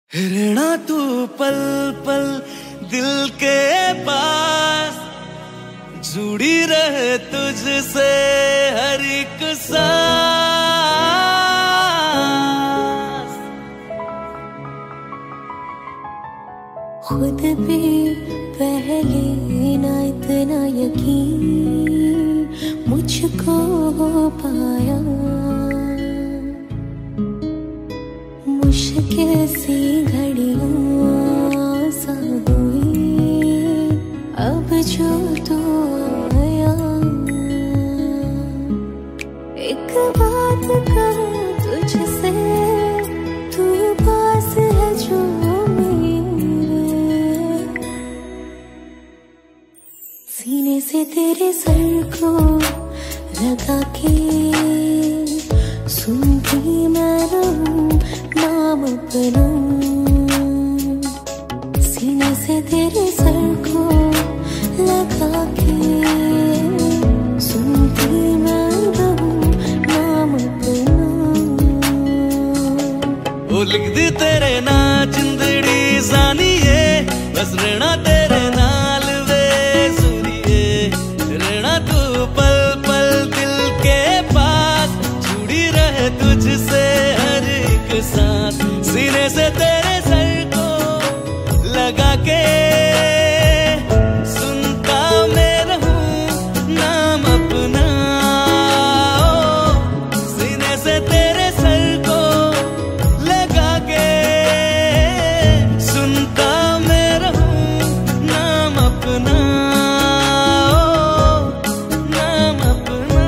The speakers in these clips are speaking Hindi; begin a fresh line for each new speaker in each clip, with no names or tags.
रहना तू पल पल दिल के पास, जुड़ी रहे तुझसे हर एक सांस।
खुद भी पहले ना इतना यकीन मुझको हो पाया, मुश्किल सी घड़ियां सा हुई अब जो तू आया। एक बात कहूं तुझसे, तू पास है जो मेरे, सीने से तेरे सर को लगा के सुनती मैं रहूं नाम अपना। सीने से तेरे सर को लगा के सुनती मैं रहूं नाम अपना।
वो लिख दी तेरे ना जिंदड़ी जानिए, बस रहना तेरे नाल वे सुनिए। रहना तू पल पल दिल के पास, जुड़ी रहे तुझसे हर एक सांस। सीने से तेरे सर को लगा के सुनता मैं रहूं नाम अपना। सीने से तेरे सर को लगा के सुनता मैं रहूं नाम अपना, नाम अपना।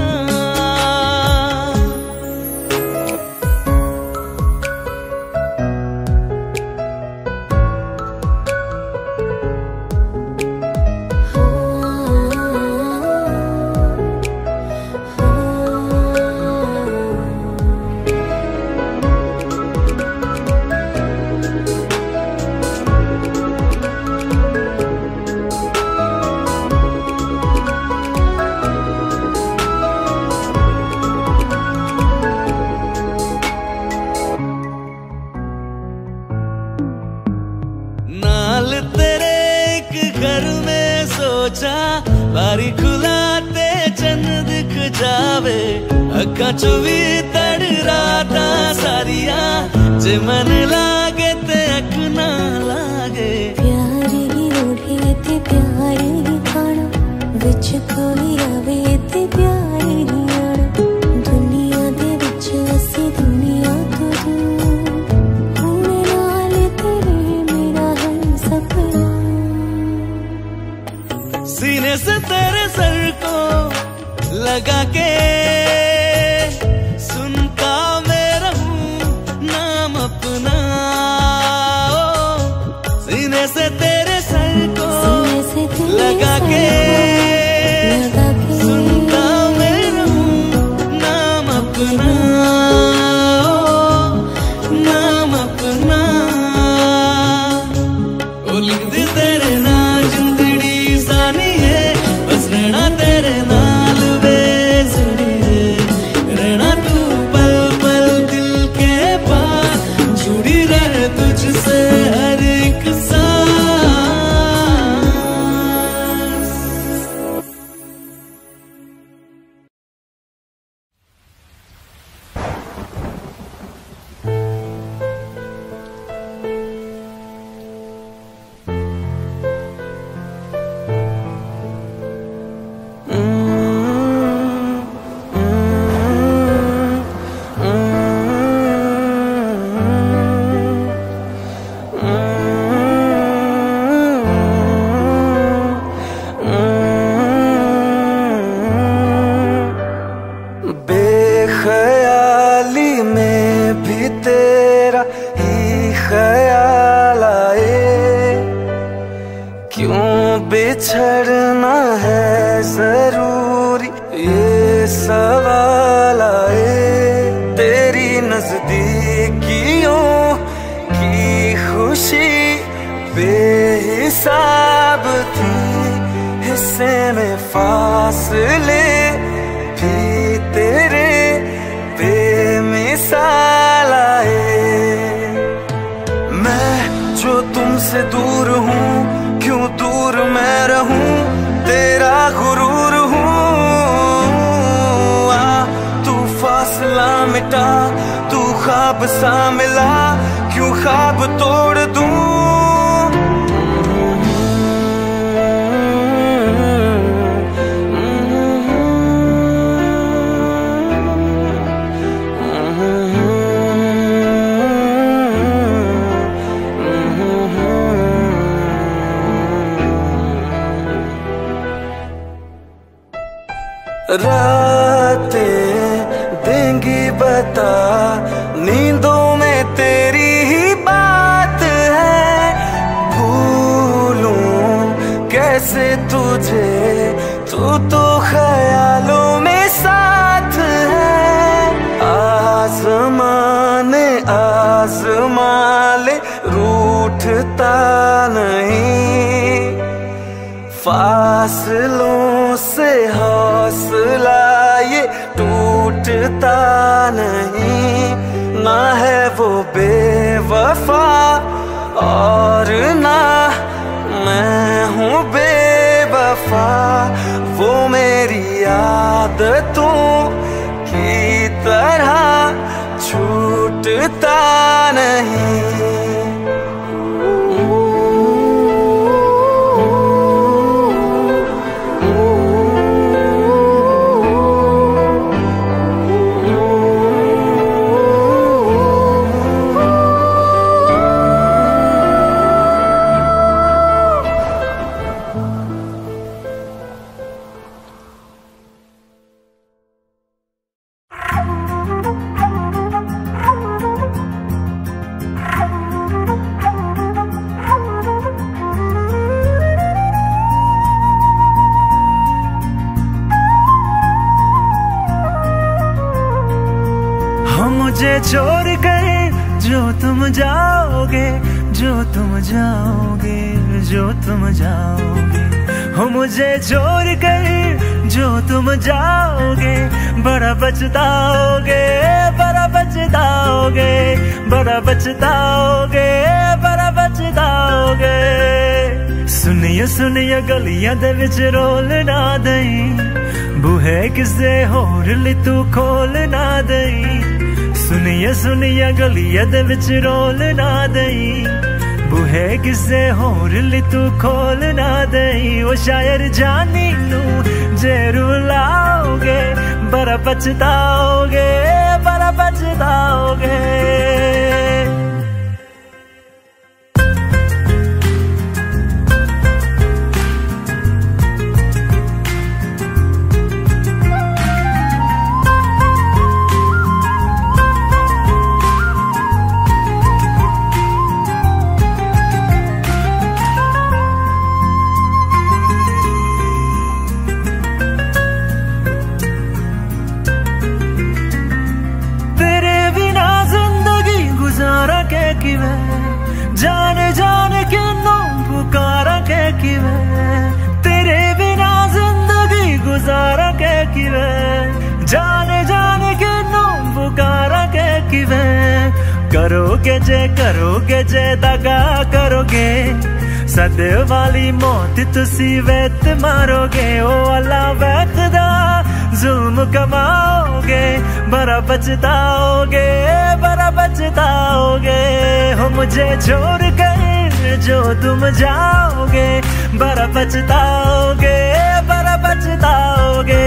नाल तेरे एक घर में सोचा, बारी खुलाते चंद दिख जावे। अखा चो भी तड़ राता सारिया, जे मन लागे ते अख ना लागे।
प्यार ही ओढ़े ते प्यार ही खाना, विच कोई आवे ते प्यार ही आना। दुनिया दे विच असी दुनिया तो दूर, होने नाल तेरे मेरा हर सपना।
सीने से तेरे सर को लगा के सुनता मैं रहूं नाम अपना। सीने से तेरे सर को लगा के सुनता मैं रहूं नाम अपना, नाम अपना। ओ लिख दी तेरे ना जिंदड़ी जानिए, बस रहना तेरे नाल वे जुड़िए। रहना तू पल पल दिल के पास, जुड़ी रहे तुझसे हर एक सांस।
बेख्याली में भी तेरा ही ख्याल आए, क्यों बिछड़ना है जरूरी ये सवाल आए। तेरी नजदीकियों की खुशी बेहिसाब थी, हिस्से में फासले भी तेरे बेमिसाल आए। मैं जो तुमसे दूर हूँ, क्यों दूर मैं रहूं, तेरा गुरूर हूँ। आ तू फासला मिटा, तू ख्वाब सा मिला, क्यों ख्वाब तोड़ दूं। रातें देंगी बता, नींदों में तेरी ही बात है। भूलूं कैसे तुझे, तू तो ख्यालों में साथ है। आज़माने आज़मा ले, रूठता नहीं, फासलों से हौसला ये टूटता नहीं। ना है वो बेवफा और ना मैं हूँ बेवफा, वो मेरी आदतों की तरह छूटता नहीं।
मुझे छोड़ कर जो तुम जाओगे, जो तुम जाओगे, जो तुम जाओगे। हो मुझे छोड़ कर जो तुम जाओगे, बड़ा पछताओगे, बड़ा पछताओगे, बड़ा पछताओगे, बड़ा पछताओगे। सुनिए सुनिए गलियां दे विच रोल ना दई, बूहे किसे होर ली तू खोल ना दई। सुनिए सुनिए गलियां दे विच रोल ना दई, बूहे किसे होर ली तू खोल ना दई। वो शायर जानी नू जे रुलाओगे, बड़ा पछताओगे, बड़ा पछताओगे। जाने जाने क्यों पुकारा के किवे, तेरे बिना जिंदगी गुजारा के किवे। जाने जाने क्यों पुकारा के किवे, करोगे जे दगा करोगे, सदे वाली मौत तुसी वेत मारोगे। ओ अल्लाह वैखदा जुल्म कमाओगे, बड़ा पछताओगे, बड़ा पछताओगे। हो मुझे छोड़ कर जो तुम जाओगे, बड़ा पछताओगे, बड़ा पछताओगे।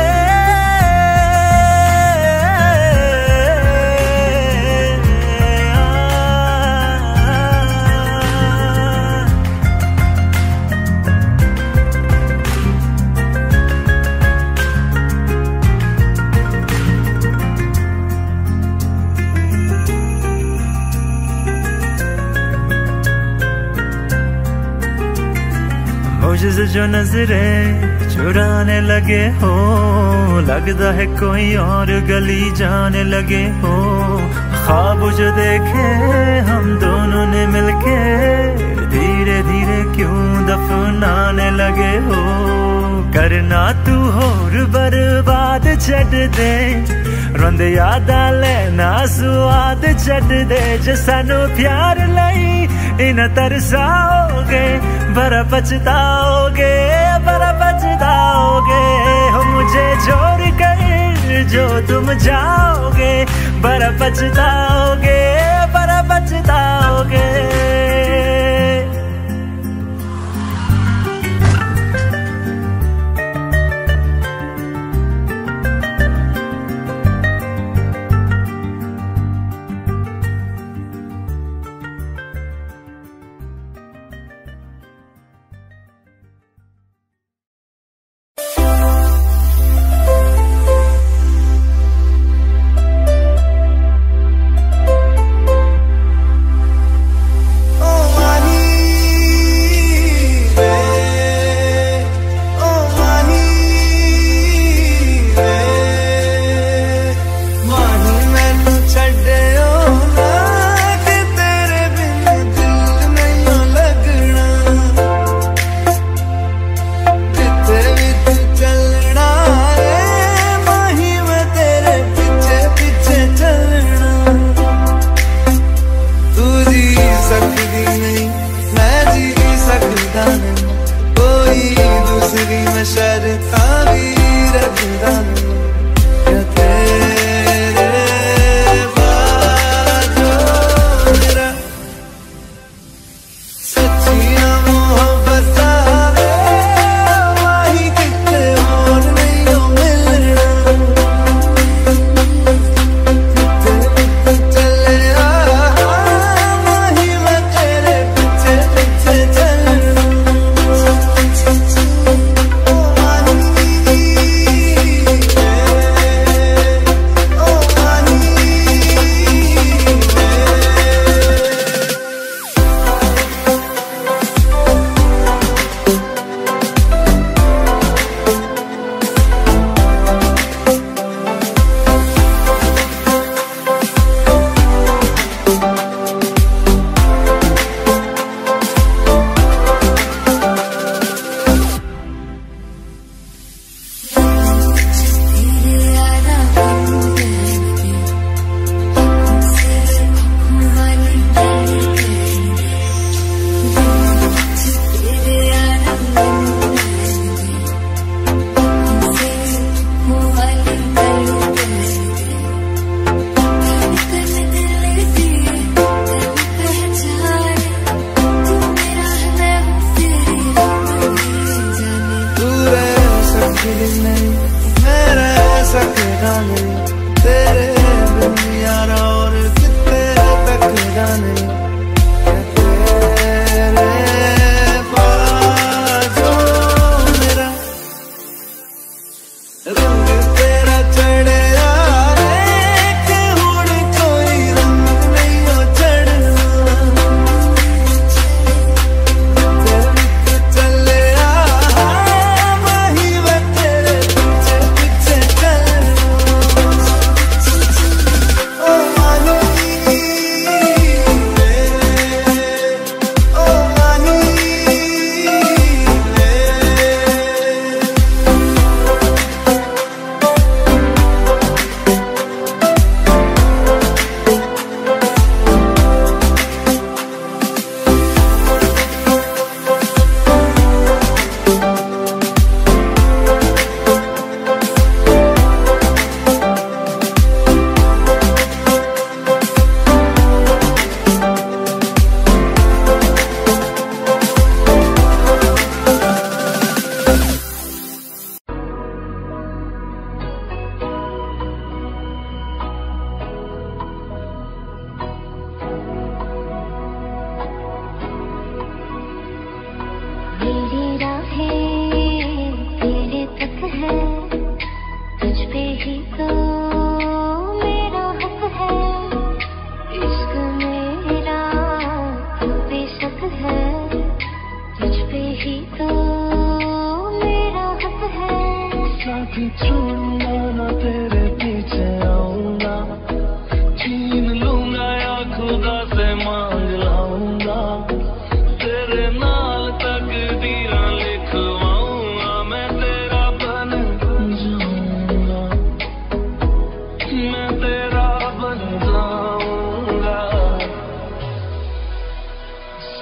मुझसे जो नजरे चुराने लगे हो, लगता है कोई और गली जाने लगे हो। ख्वाब जो देखे हम दोनों ने मिलके, धीरे धीरे क्यों दफनाने लगे हो। करना तू होर बर्बाद छड़ दे, रोंद यादा लेना स्वाद छड़ दे। जे सानू प्यार लई इन तरसाओगे, बड़ा पछताओगे, बड़ा पछताओगे। हो मुझे छोड़ कर जो तुम जाओगे, बड़ा पछताओगे, बड़ा पछताओगे।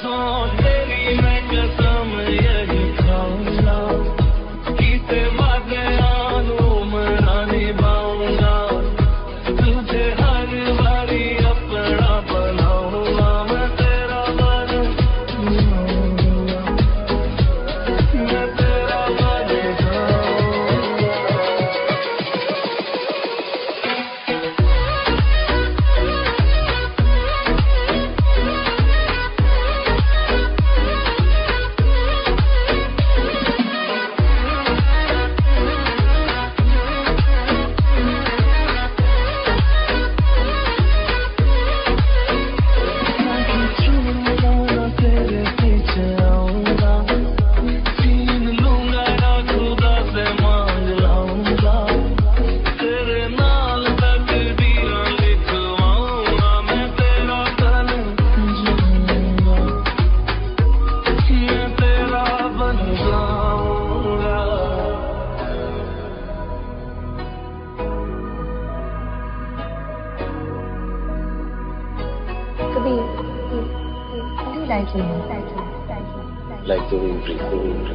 Like the wind breeze.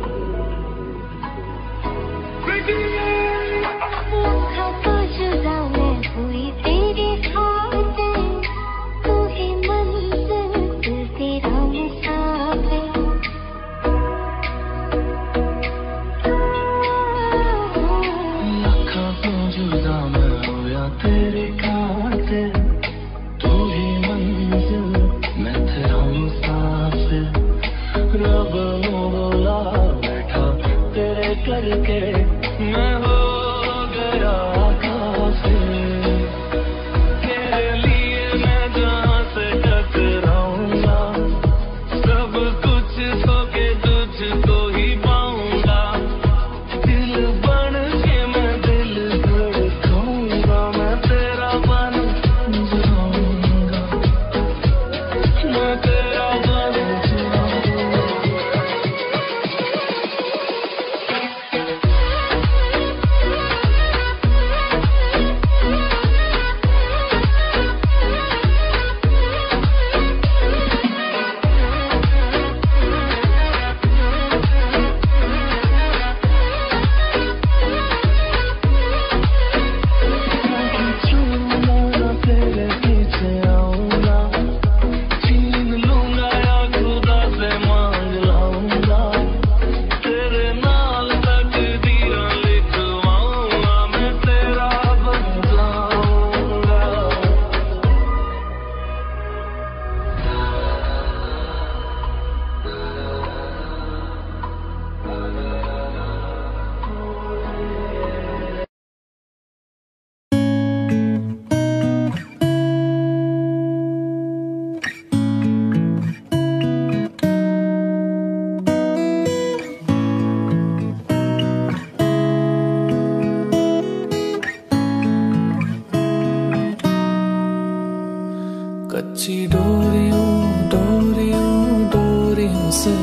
कच्ची डोरियों डोरियों डोरियों से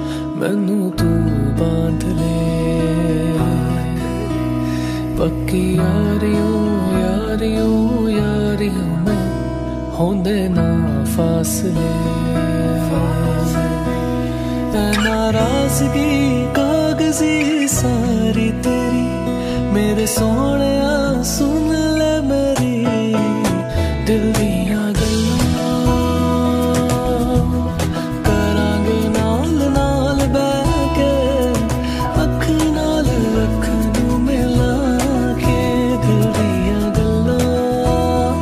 मैनू तू बांध ले, पक्की यारियों यारियों यारियों में होंदे ना फासले। नाराजगी कागजी सारी तेरी मेरे सोने सुन ले मेरी दिल दिया गल्लां करांगे नाल नाल बैठ के अख नाल अख नू मिला के दिल दिया गल्लां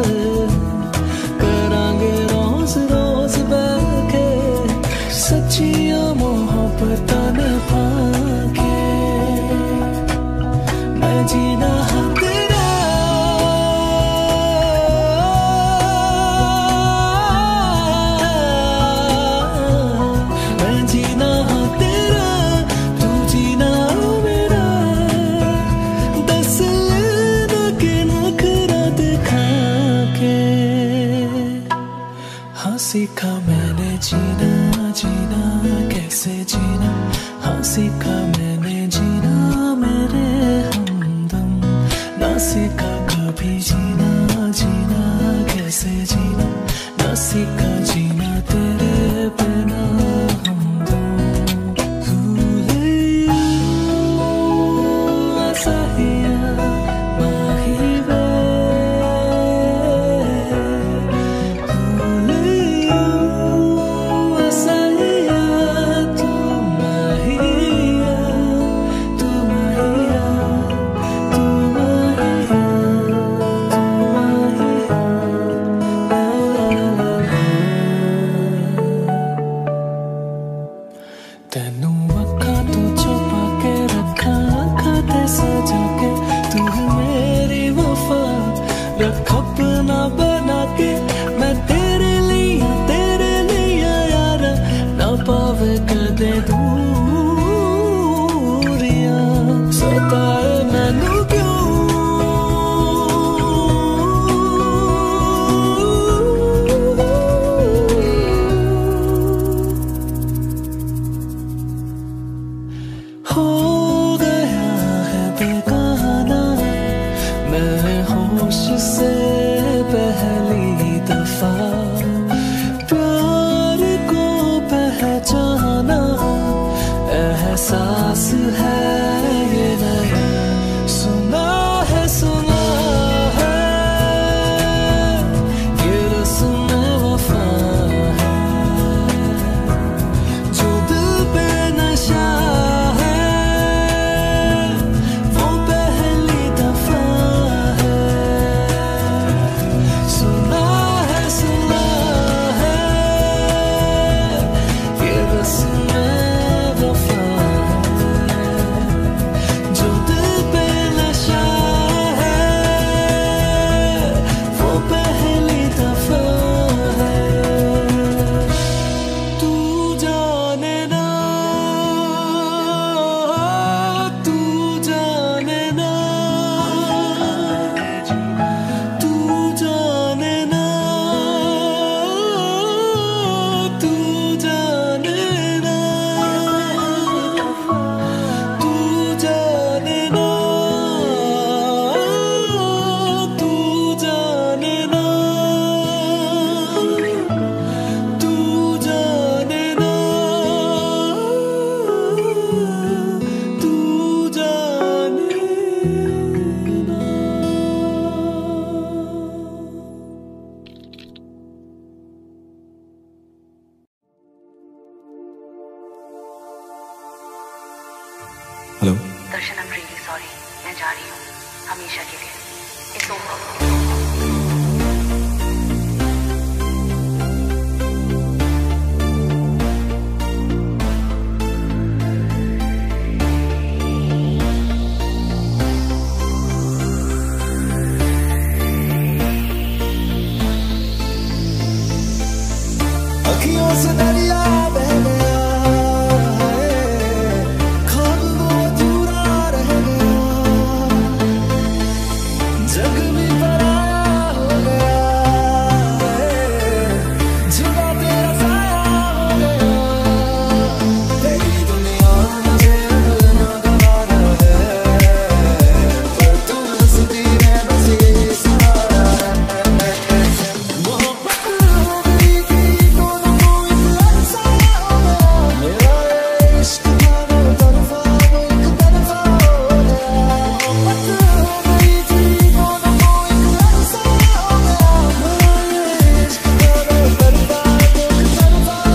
करांगे रोज रोज बैठ के सच्चियां मोहब्बतां निभा के मैं जीना सीखा मैंने जीना जीना कैसे जीना, हाँ सीखा मैंने जीना मेरे हमदम। ना सीखा कभी जीना जीना कैसे जीना, ना सीखा जीना तेरे बिना। Hello
Darshan, I am really sorry, मैं जा रही हूँ हमेशा के लिए। It's over.
अखियों से दरिया बह गया, ख्वाब वो अधूरा रह गया, जग भी पराया हो गया, जुदा तेरा साया हो गया। तेरी दुनिया मुझे ना गवारा है, पर तू हंसती है बस यही सहारा है। मोहब्बत हो गई थी दोनों को एक लफ्ज़ हो गया, मेरा इश्क था वो तरफा वो एक तरफा हो गया। मोहब्बत हो गई थी दोनों को एक लफ्ज़ हो गया, मेरा इश्क था वो तरफा वो एक तरफा हो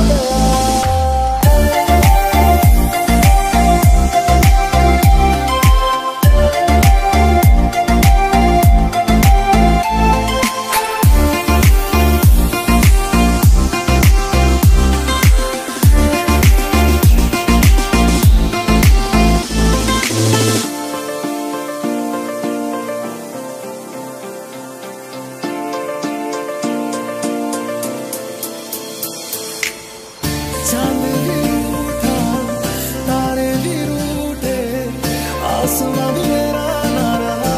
चांद भी रूठा, तारे भी रूठे, आसमां भी मेरा ना रहा।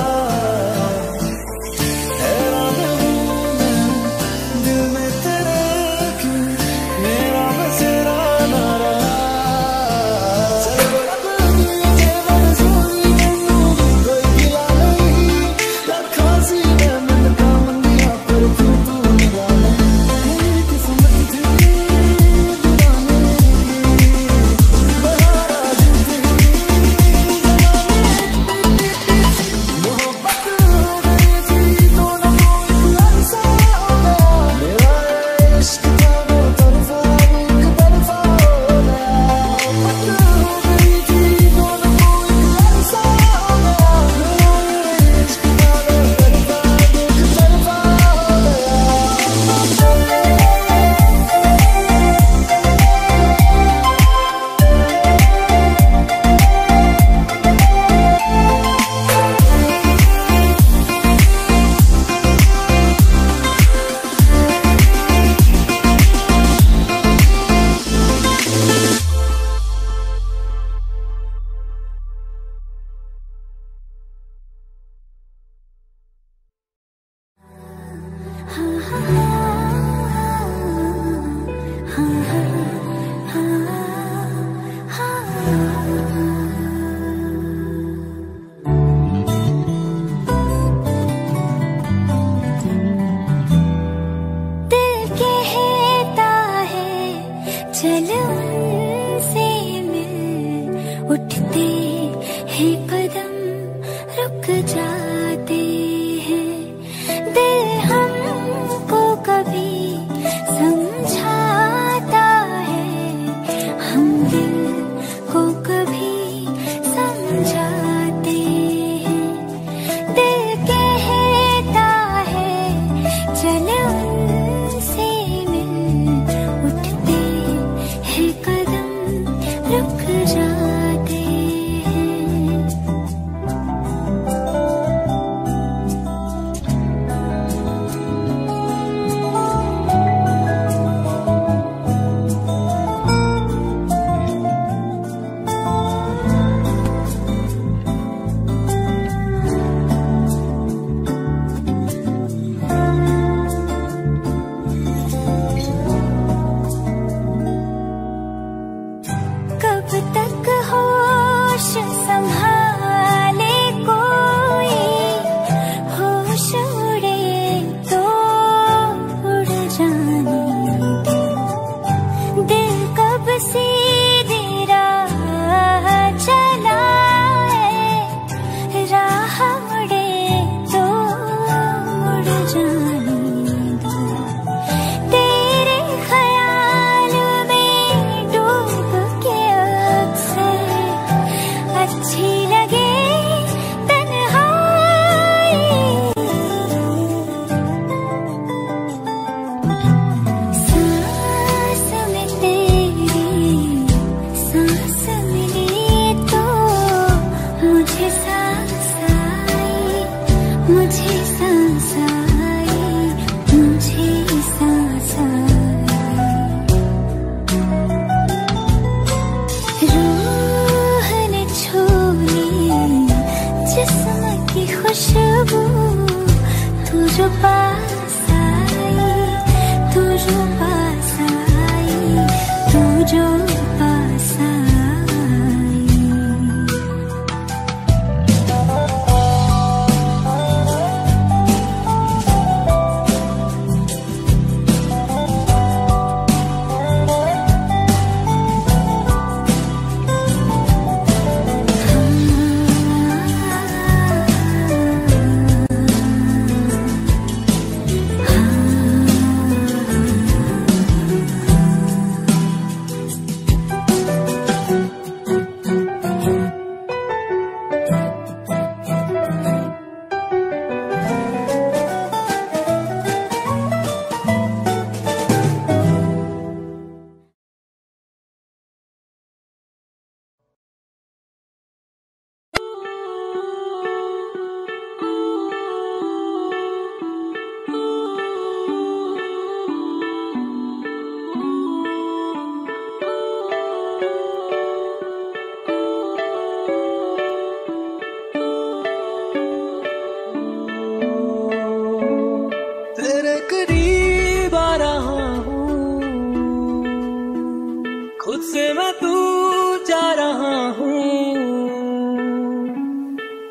हैरान हूँ मैं दिल में तेरे क्यों मेरा बसेरा ना रहा। चल अब मुझे मंजूरी नहीं, कोई गिला नहीं, रखा सी मैं का मंदिया पर क्यों तू निगाह नहीं। तेरी किस्मत थी
चल उनसे मिल, उठते हैं कदम रुक जाते हैं, दिल हमको कभी समझाता है, हम दिल को कभी समझाते हैं, दिल कहता है चल उनसे मिल, उठते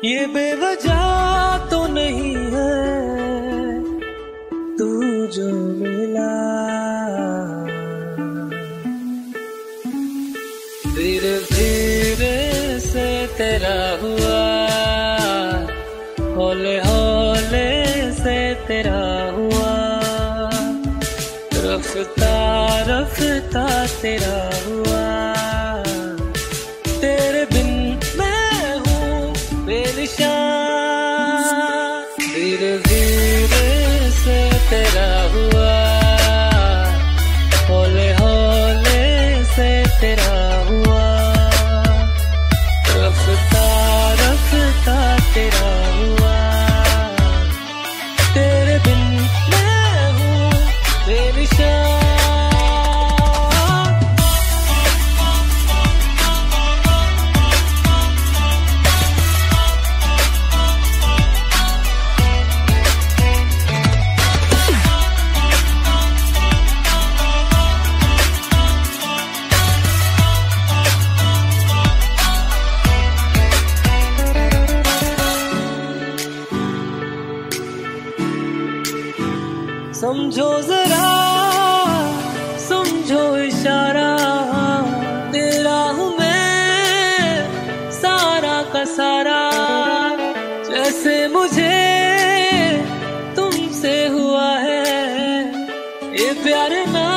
ये बेवजह तो नहीं है तू जो मिला, धीरे धीरे से तेरा हुआ, हौले हौले से तेरा हुआ, रफ्ता रफ्ता तेरा हुआ, तेरे बिन मैं हूँ बेनिशान, धीरे धीरे से तेरा हुआ, हौले हौले से तेरा हुआ, रफ्ता रफ्ता तेरा हुआ, तेरे बिन मैं हूँ बेनिशान। समझो जरा समझो इशारा, तेरा हूँ मैं सारा का सारा, जैसे मुझे तुमसे हुआ है ये प्यार ना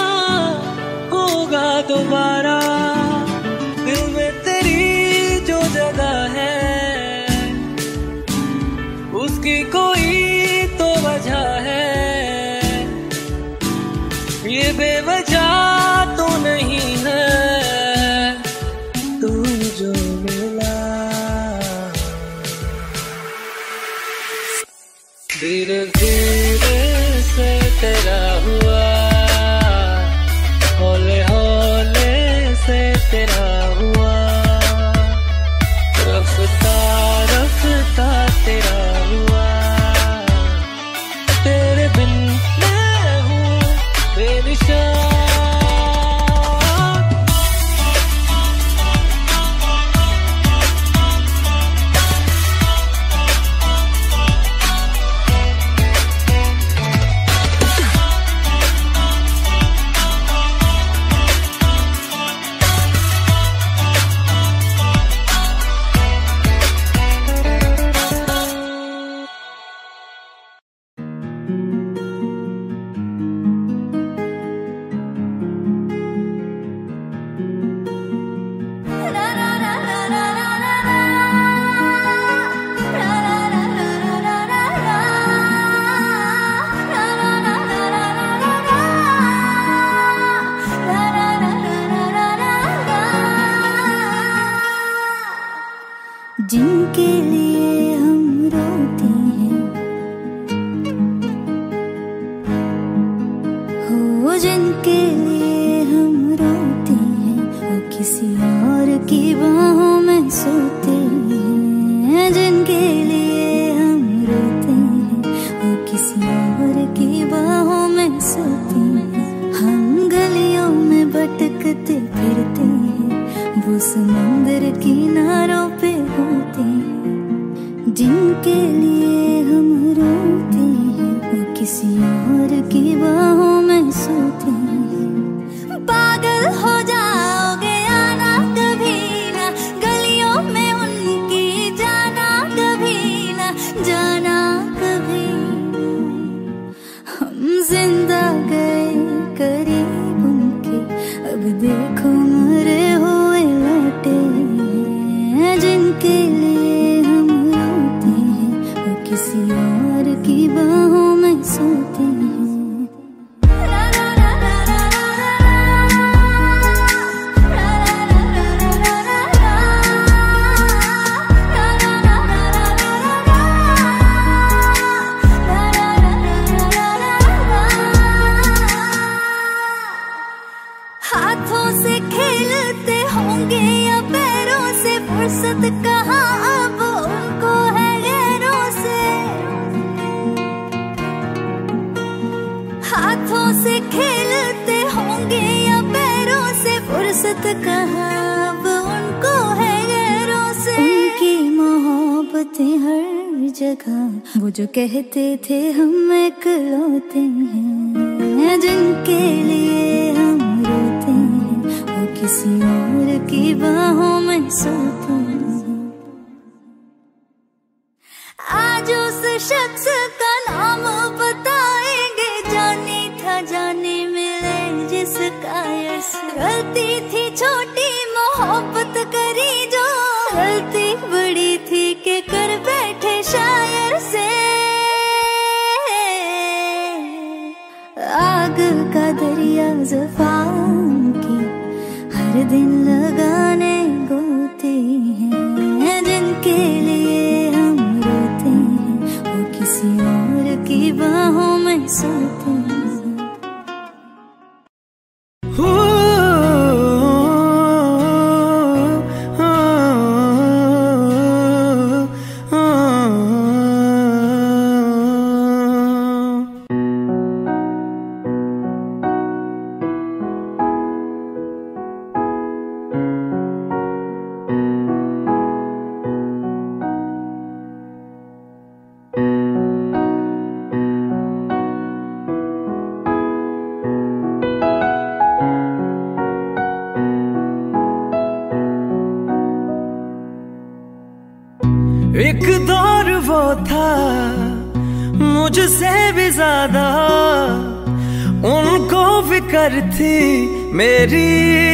होगा दोबारा, दिल में तेरी जो जगह है उसकी कोई तो वजह है, ये बेवजह तो नहीं है तू जो मिला, धीरे धीरे से तेरा हुआ, हौले हौले से तेरा हुआ, रफ्ता रफ्ता तेरा हुआ, तेरे बिन मैं हूँ बेनिशान।
जिनके लिए हम रोते हैं हो, जिनके लिए हम रोते हैं वो किसी और की बाहों में सोते हैं, जिनके लिए हम रोते हैं वो किसी और की बाहों में सोते हैं, हम गलियों में भटकते फिरते हैं वो समंदर किनारों पे होते हैं, जिनके लिए हम रोते हैं वो किसी और की बाहों में सोते हैं, पागल हो जाओगे आना कभी ना गलियों में उनकी, जाना कभी ना जाना कभी ना, हम जिंदा गए करीब उनके अब देखो मरे हुए लौटे हैं, जिनके लिए हम रोते हैं वो किसी और की बाहों में सोते हैं। हाथों से खेलते होंगे या पैरों से, फुर्सत कहाँ अब उनको है गैरों से, हाथों से खेलते होंगे या पैरों से, फुर्सत कहाँ अब उनको है गैरों से, उनकी मोहब्बत मोहब्बतें हर जगह, वो जो कहते थे हम इकलौते हैं, जिनके लिए हम रोते हैं, वो किसी और की बाहों में सोते हैं। आज उस शख्स का नाम बताएंगे, जानी था जाने मिले जिसका यश। गलती थी छोटी मोहब्बत करी जो, गलती बड़ी थी कि कर बैठे शायर से। आग का दरिया ज़ुबान की हर दिन लगाने गोते हैं, जिनके लिए हम रोते हैं, वो किसी और की बाहों में सोते हैं।
एक दौर वो था मुझसे भी ज्यादा, उनको फिक्र थी मेरी।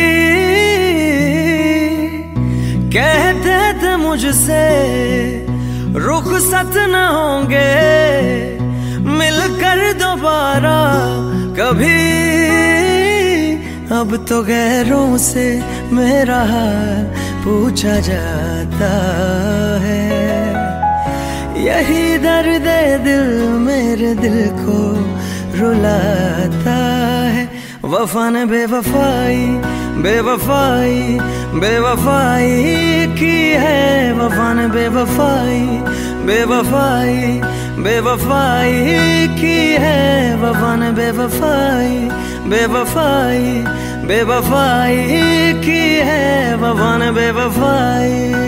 कहते थे मुझसे रुखसत न होंगे मिलकर दोबारा कभी। अब तो गैरों से मेरा हाल पूछा जाता है, यही दर्द दिल मेरे दिल को रुलाता है। वफा ने बेवफाई बेवफाई बेवफाई की है, वफा ने बेवफाई बेवफाई बेवफाई की है, वफा ने बेवफाई बेवफाई बेवफाई की है, वफा ने बेवफाई।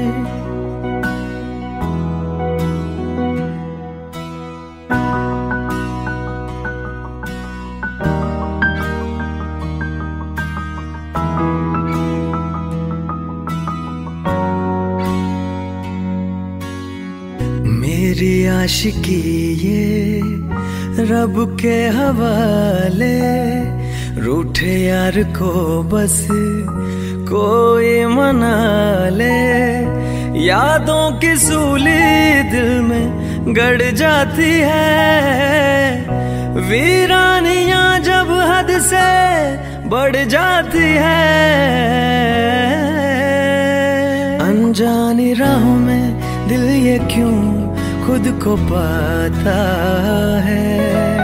मेरी आशिकी ये रब के हवाले, रूठे यार को बस कोई मना ले। यादों की सूली दिल में गड़ जाती है, वीरानियां जब हद से बढ़ जाती है। अनजानी राहों में दिल ये क्यों खुद को पाता है,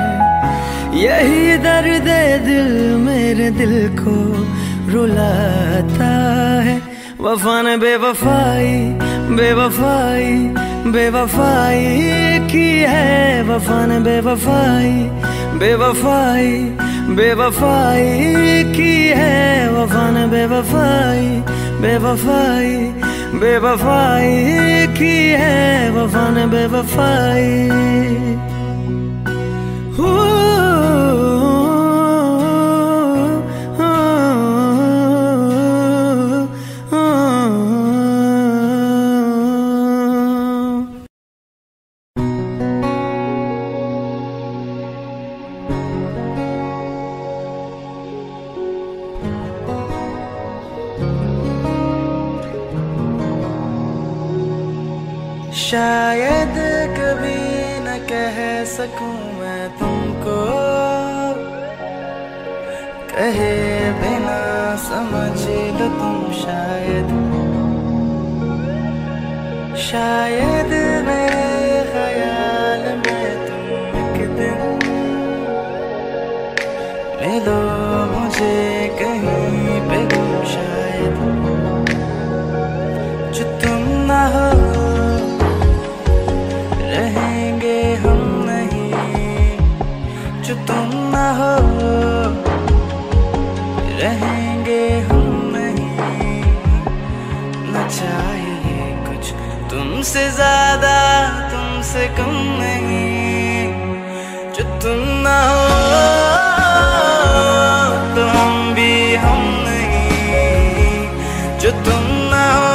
यही दर्द दिल मेरे दिल को रुलाता है। वफा ने बेवफाई बेवफाई बेवफाई की है, वफा ने बेवफाई बेवफाई बेवफाई की है, वफा ने बेवफाई बेवफाई बेवफाई की है, वफा ने बेवफाई। शायद कभी न कह सकूं मैं तुमको, कहे बिना समझ लो तुम शायद। शायद मेरे ख्याल में तुम एक दिन ले लो मुझे कहीं पे गुम शायद। जो तुम ना हो रहेंगे हम नहीं, जो तुम ना हो रहेंगे हम नहीं। न चाहिए कुछ
तुमसे ज्यादा तुमसे कम नहीं। जो तुम ना हो तो हम भी हम नहीं। जो तुम ना हो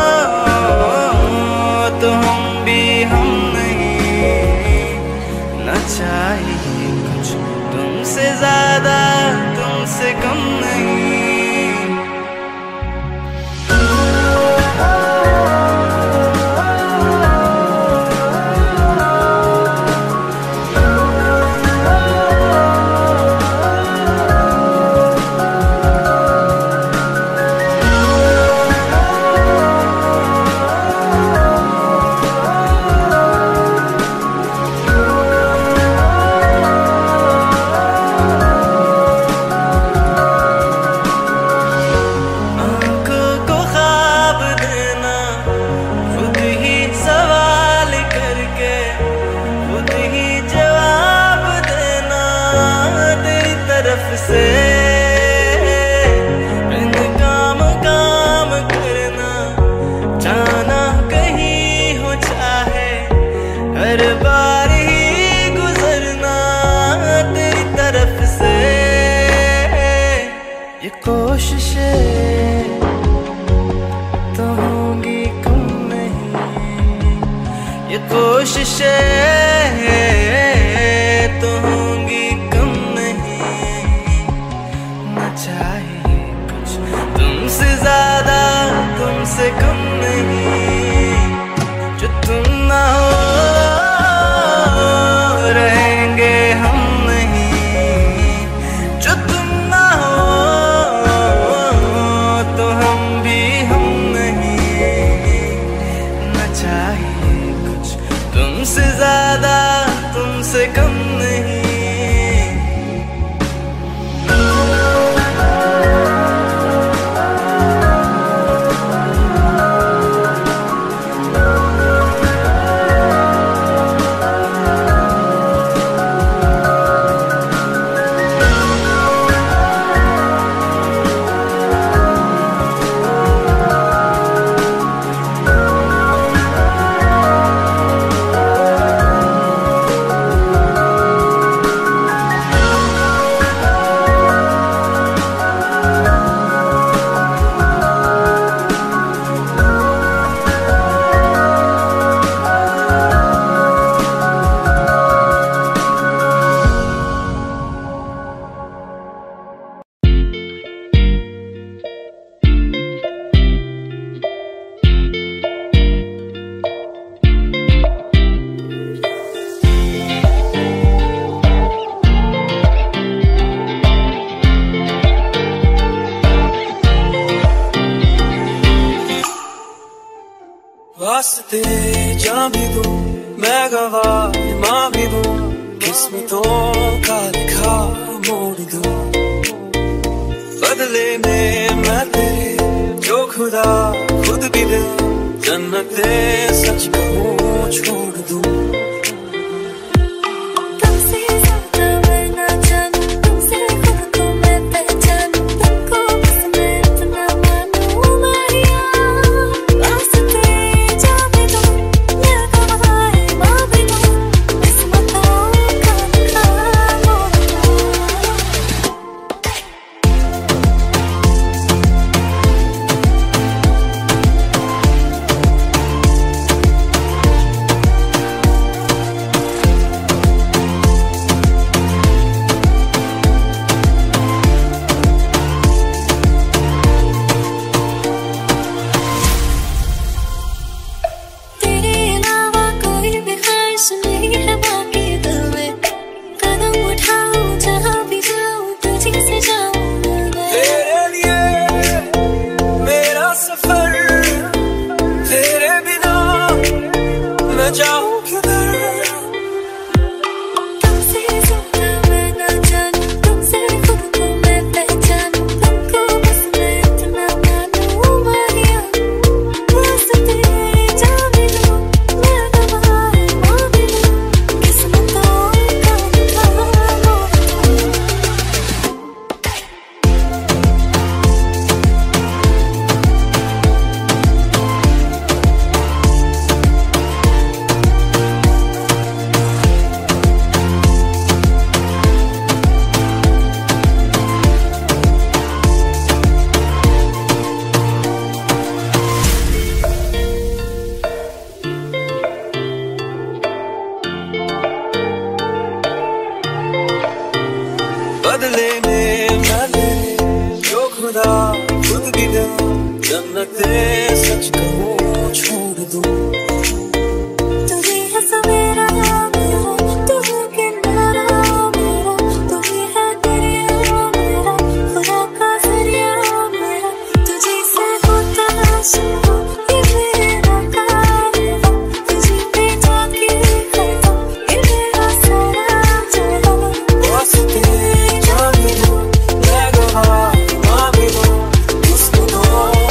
तो हम भी हम नहीं। ना चाहिए कुछ तुमसे ज्यादा तुमसे कम नहीं। से काम काम करना जाना कहीं हो चाहे हर बार ही गुजरना तेरी तरफ से। ये कोशिशें तो होंगी कम नहीं। ये कोशिशें तो होंगी कम नहीं। ना चाहिए कुछ तुमसे ज्यादा तुमसे कम नहीं। जो तुम ना हो रहेंगे हम नहीं। जो तुम ना हो तो हम भी हम नहीं। ना चाहिए कुछ तुमसे ज्यादा तुमसे कम नहीं।
वास्ते जा भी दूं मैं गवाह माँ भी दूं किस्मतों का लिखा मोड़ दूं बदले में मैं तेरे जो खुदा खुद भी दे जन्नते सच कहूँ छोड़ दूं। मिन्नते सच कहूँ छोड़ दूँ।
तू ही है सवेरा मेरा, तू है किनारा मेरा, तू ही है दरिया मेरा, खुदा का जरिया मेरा। तुझे से होता शुरू ये मेरा कारवां, तुझे पे जाके खत्म ये मेरा सारा जहां।
वास्ते जा मिलो मैं गवाह ना मिलो, उसको दो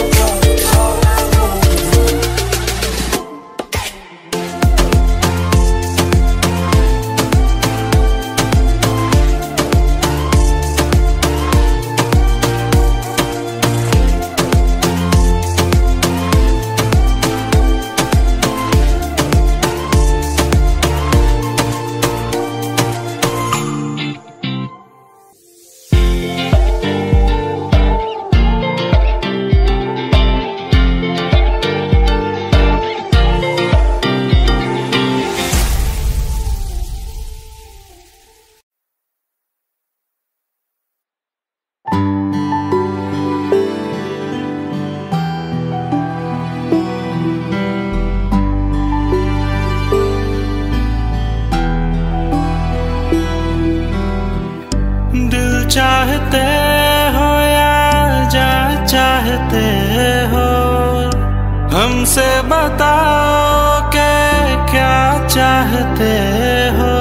चाहते हो या जा चाहते हो, हमसे बताओ के क्या चाहते हो।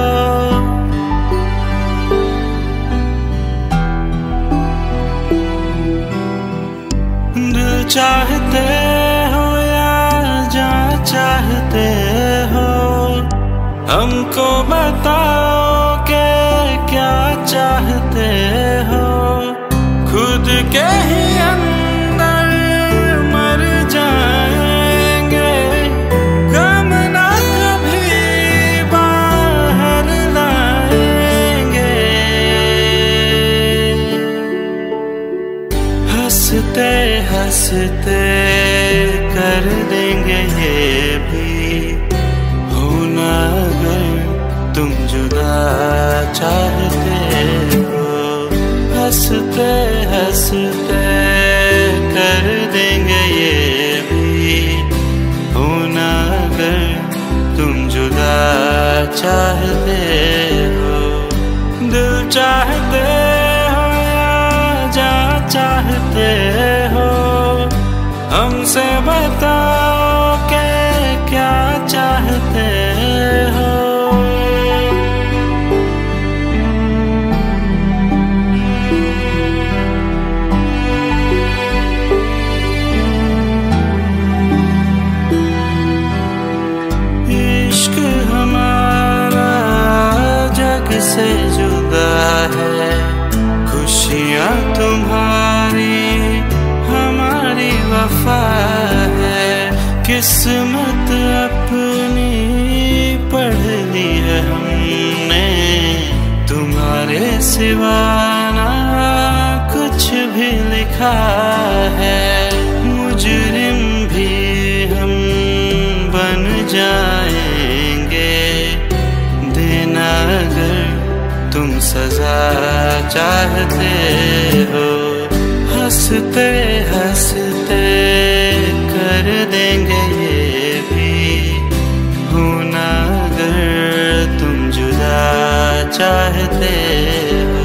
दिल चाहते हो या जा चाहते हो, हमको बताओ के क्या चाहते हो। खुद के ही अंदर मर जाएंगे, गम ना कभी बाहर लाएंगे। हंसते हंसते कर देंगे ये भी, होना अगर तुम जुदा चाहते हो। हंसते हंसते कर देंगे ये भी, होना अगर तुम जुदा चाहते हो। दिल चाहते हो या जा चाहते हो, हमसे बताओ के क्या चाहते हो। से जुदा है, खुशियाँ तुम्हारी हमारी वफा है। किस्मत अपनी पढ़ ली है हमने, तुम्हारे सिवा ना कुछ भी लिखा है। मुजरिम भी हम बन जाएंगे, देना अगर तुम सजा चाहते हो। हंसते हंसते कर देंगे ये भी, होना अगर तुम जुदा चाहते हो।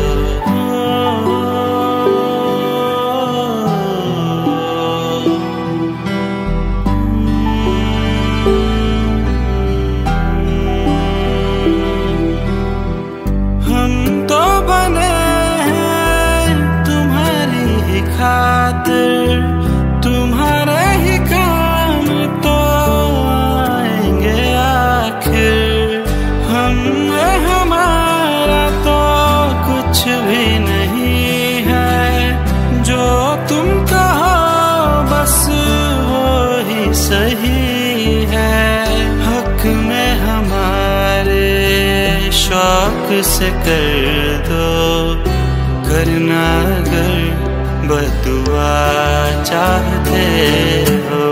तुम्हारे ही काम तो आएंगे आखिर, हम हमारा तो कुछ भी नहीं है। जो तुम कहो बस वो ही सही है। हक में हमारे शौक से कर दो, करना अगर बदुआ चाहते हो।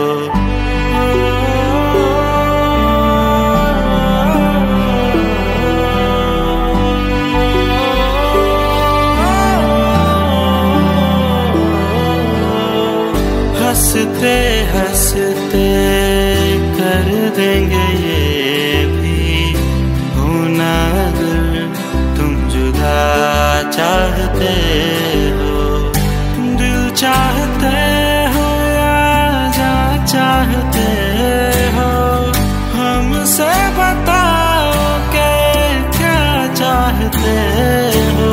हंस
हंसते हंसते कर देंगे ये भी होना अगर तुम जुदा चाहते हो। दिल चाहते हो या जा चाहते हो, हमसे बताओ के क्या चाहते हो।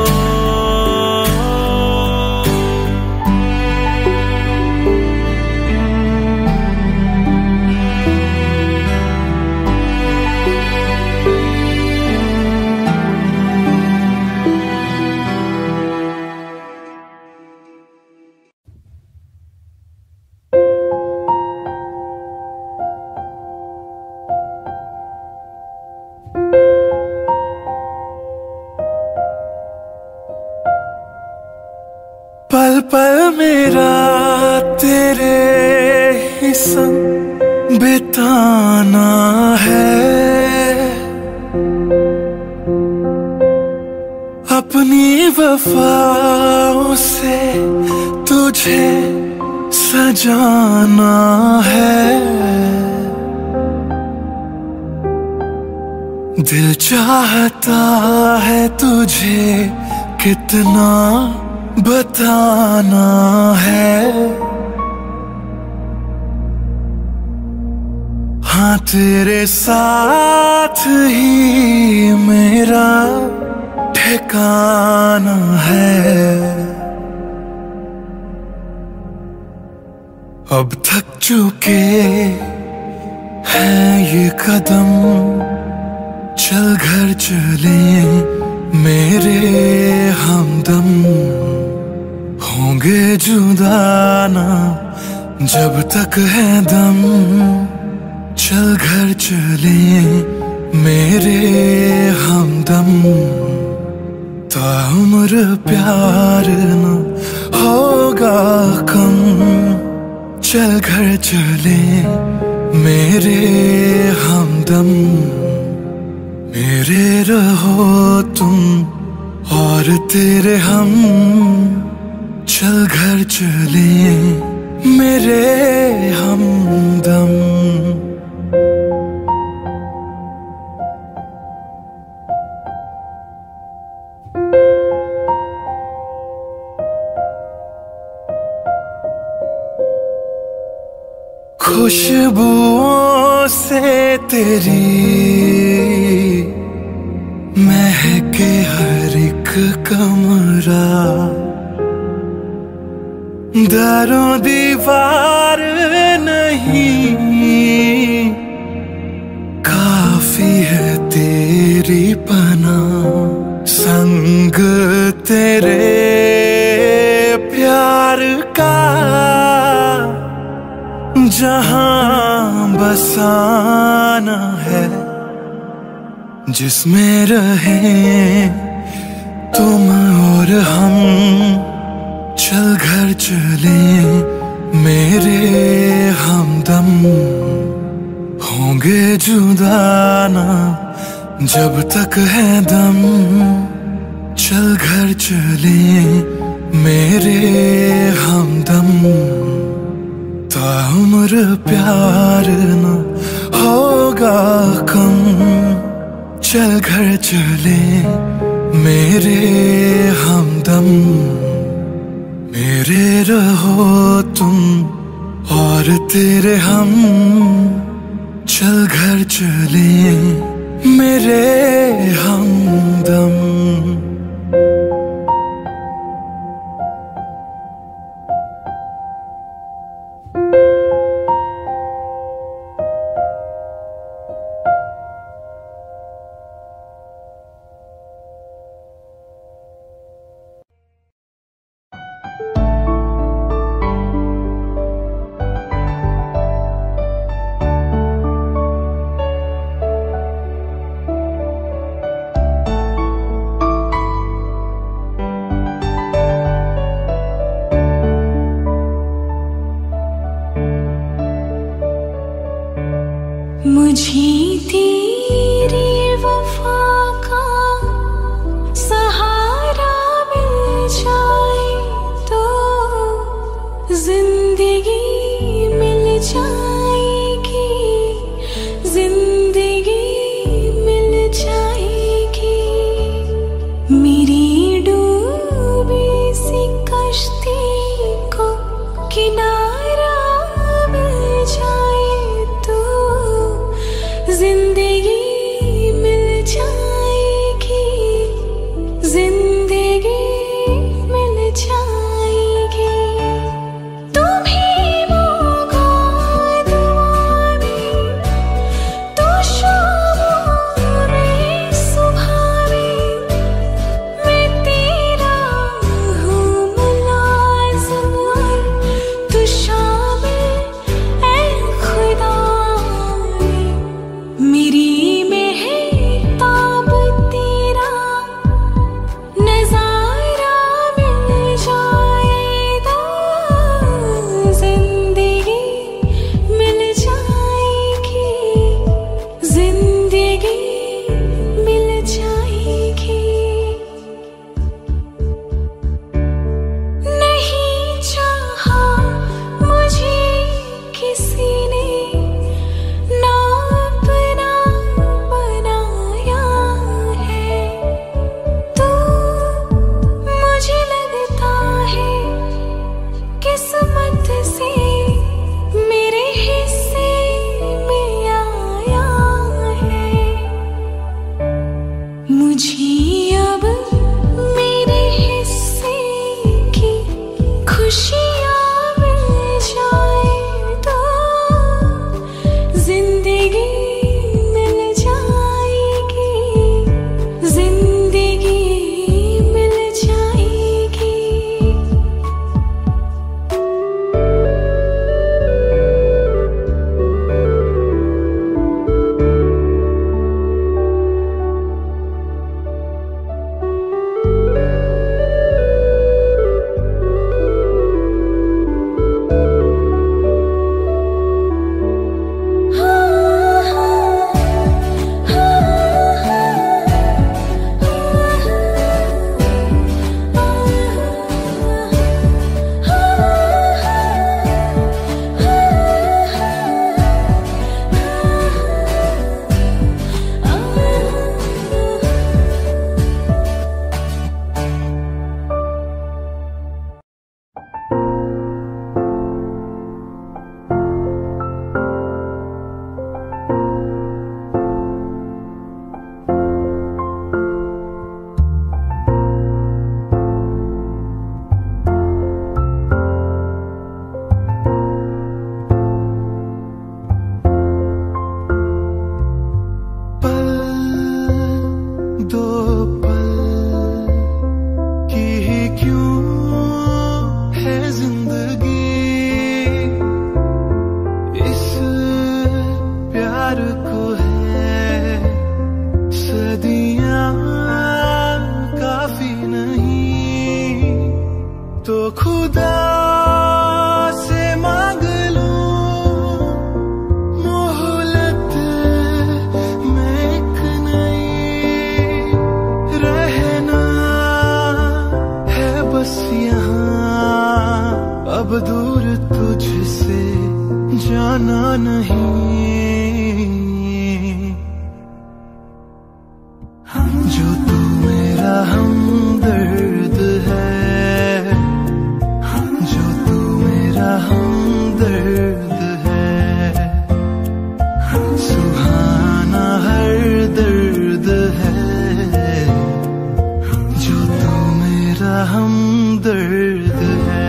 पल पल मेरा तेरे ही संग बिताना है, अपनी वफाओं से तुझे सजाना है। दिल चाहता है तुझे कितना बताना है। हाँ तेरे साथ ही मेरा ठिकाना है। अब थक चुके हैं ये कदम, चल घर चले मेरे हमदम। होंगे जुदा ना जब तक है दम, चल घर चले मेरे हमदम। ताउम्र प्यार न होगा कम, चल घर चले मेरे हमदम। मेरे रहो तुम और तेरे हम, चल घर चले मेरे हमदम। खुशबुओं से तेरी महके हर एक कमरा, दरों दीवार नहीं काफी है तेरी पनाह। संग तेरे प्यार का जहां बसाना है, जिसमें रहे तुम और हम। चल घर चले मेरे हमदम, होंगे जुदा ना जब तक है दम। चल घर चले मेरे हमदम, ताउम्र प्यार न होगा कम। चल घर चले मेरे हमदम, मेरे रहो तुम और तेरे हम। चल घर चले मेरे हमदम।
मुझे तेरी वफा का सहारा मिल जाए तो जिंदगी किनारा मिल जाए तो जिंदगी मिल जाएगी, जिंदगी मिल जाएगी। तुम्हें मोगा दुआ में तो शाम में सुबह में मैं तेरा हूँ मुलाज़िम तू शामिल ऐ खुदा मेरी मेहताब तेरा नज़ारा मिल जाए तो जिंदगी मिल जाएगी, जिंदगी मिल जाएगी। नहीं चाहा मुझे किसी ने ना अपना बनाया है, तो मुझे लगता है किस्मत से मेरे हिस्से में आया है। मुझे अब मेरे हिस्से की खुशियाँ मिल जाए तो जिंदगी मिल जाएगी, जिंदगी मिल जाएगी।
दो पल की ही क्यों है जिंदगी, इस प्यार को है सदियां काफी नहीं, तो खुदा से मांग लूं मोहलत में एक नई, रहना है बस यहाँ अब दूर तुझसे जाना नहीं। जो तू मेरा हमदर्द है, जो तू मेरा हमदर्द है, सुहाना हर दर्द है, जो तू मेरा हमदर्द है।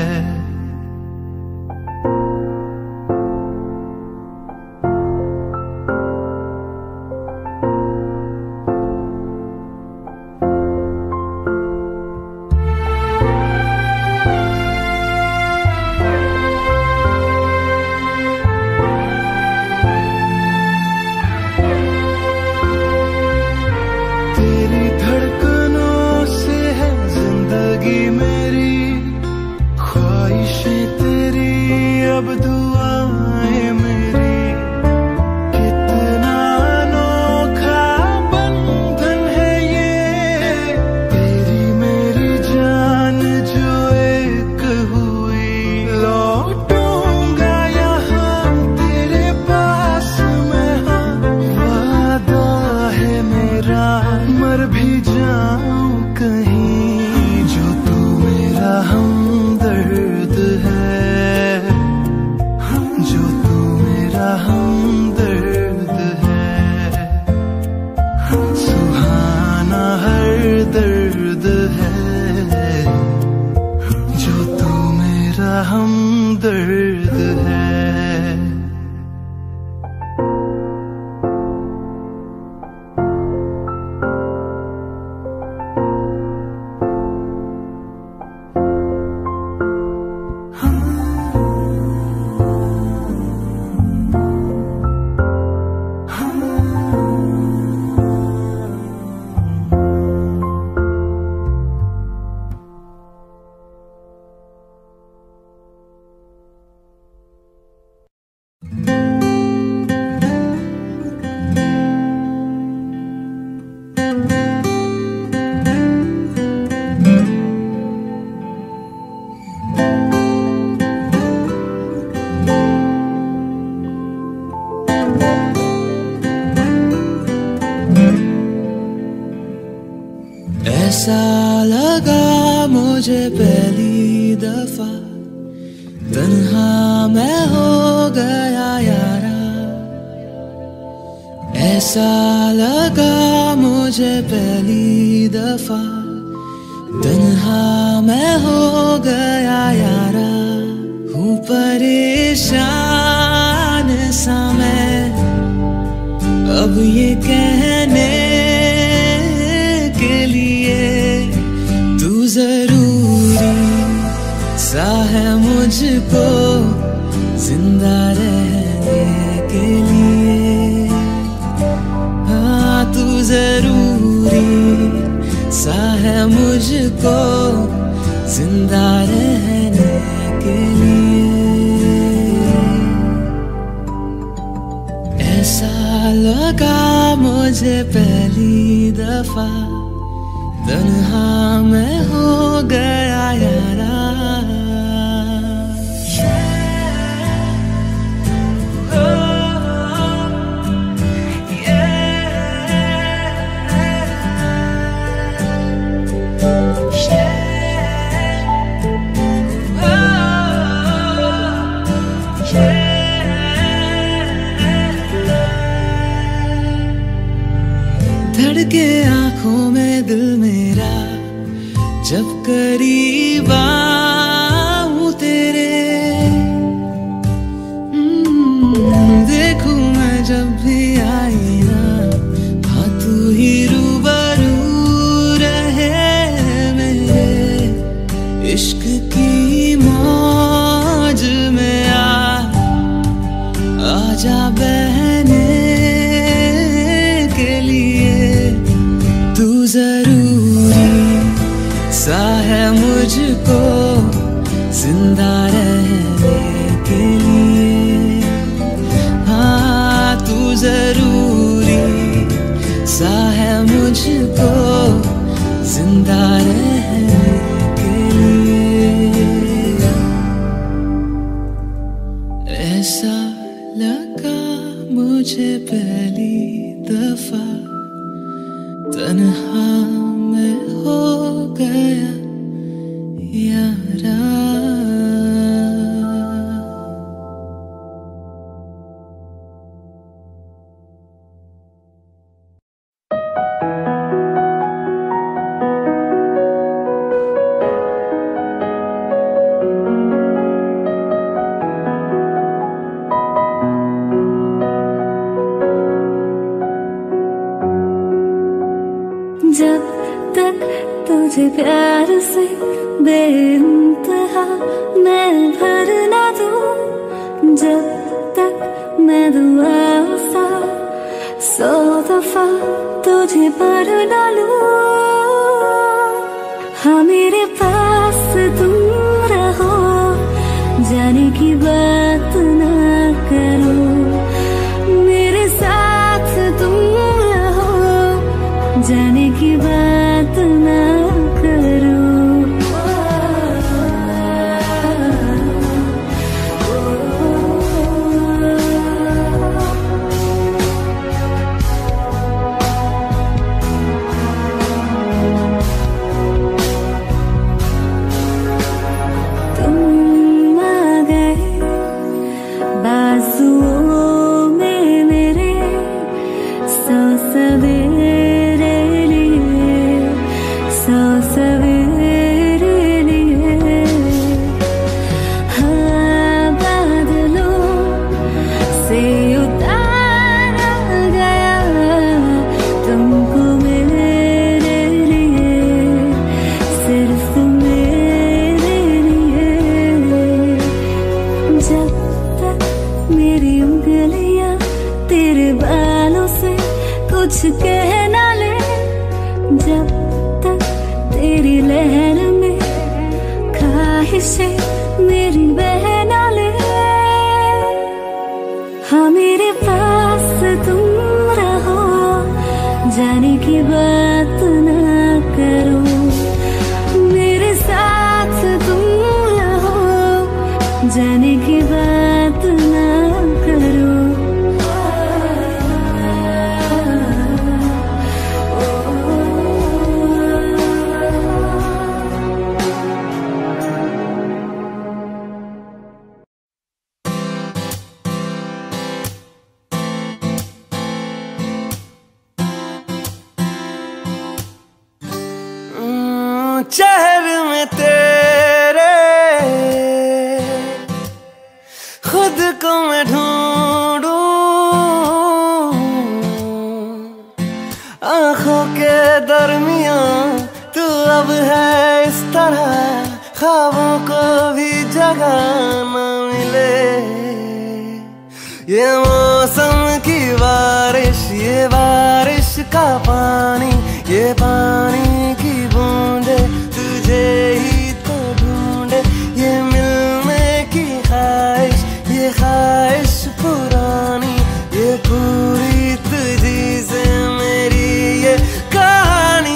तेरी धड़कनों से है जिंदगी मेरी, ख्वाहिशें तेरी अब दुआएं मेरी, कितना अनोखा बंधन है ये, तेरी मेरी जान जो एक हुई, लौटूंगा यहाँ तेरे पास मैं, वादा है मेरा मर भी जाऊं कहीं, जो तू मेरा हमदर्द है।
हमदर्द है।
ऐसा लगा मुझे पहली दफा, तन्हा मैं हो गया यारा। ऐसा लगा मुझे पहली दफा, तन्हा मैं हो गया यारा। हूँ परेशान सा मैं अब ये कहने के लिए, तू जरूरी सा है मुझको जिंदा रहने के लिए। हाँ तू जरूरी सा है मुझको जिंदा रहने के लिए। ऐसा लगा मुझे पहली दफा, तन्हा मैं हो गया यारा। धड़के आंखों में दिल मेरा जब करीब आऊं तेरे, देखूं मैं जब भी आई ना, हाँ तू ही रूबरू रहे मेरे। इश्क की मौज में आजा बहने के लिए। तू जरूरी सा है मुझको जिंदा रहने के लिए। हाँ तू जरूरी सा है मुझको जिंदा रहने के लिए। ऐसा लगा मुझे पहली दफा, तन्हा मैं हो गया यारा।
जब तक तुझे प्यार से बेइंतहा मैं भर ना दूं, जब तक मैं दुआ सा 100 दफा तुझे पर डालूं। हाँ मेरे पास तुम रहो, जाने की बात ना करो। मेरे साथ तुम रहो, जाने की बात ना करो। तुम आ गए बाजुओं कुछ कहना ले, जब तक तेरी लहर में ख्वाहिशें मेरी बहना ले। हाँ मेरे पास तुम रहो, जाने की बात ना करो, मेरे साथ तुम रहो, जाने की बात ना करो।
चेहरे में तेरे खुद को मैं ढूंढूं, आंखों के दरमियां तू अब है इस तरह, ख्वाबों को भी जगह न मिले। ये मौसम की बारिश, ये बारिश का पानी, ये पानी की बूंदे तुझे ही तो ढूंढे। ये मिलने की ख्वाहिश, ये ख्वाहिश पुरानी, ये पूरी तुझी से मेरी ये कहानी।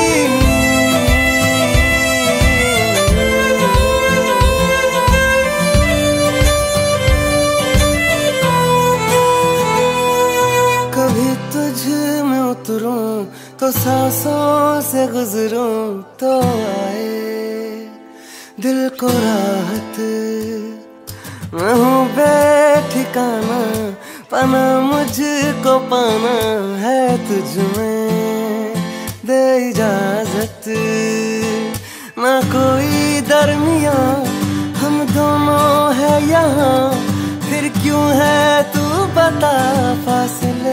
कभी तुझ में उतरूं तो सांसों से गुजरूं तो आए दिल को राहत। मैं हूँ बेठिकाना, पाना मुझको पाना है तुझ में, दे इजाजत। ना कोई दरमिया, हम दोनों है यहाँ, फिर क्यों है तू बता फासले।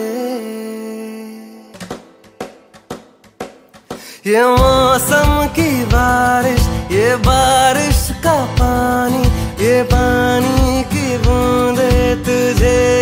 ये मौसम की बारिश, ये बारिश का पानी, ये पानी की बूंदे तुझे